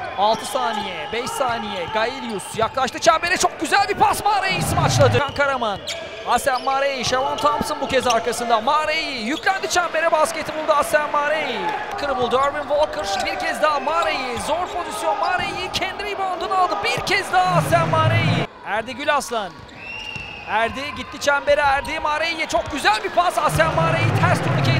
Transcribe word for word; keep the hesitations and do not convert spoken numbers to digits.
altı saniye, beş saniye. Gaelius yaklaştı çembere. Çok güzel bir pas. Mare'yi smaçladı. Can Karaman. Hasan Mare'yi. Shavon Thompson bu kez arkasında. Mare'yi yüklendi çembere. Basketi buldu Hasan Mare'yi. Kırıldı. Irvin Walker bir kez daha Mare'yi. Zor pozisyon. Mare'yi kendi reboundunu aldı. Bir kez daha Hasan Mare'yi. Erdi Gülaslan. Erdi gitti çembere. Erdi Mare'yi. Çok güzel bir pas. Hasan Mare'yi ters turnike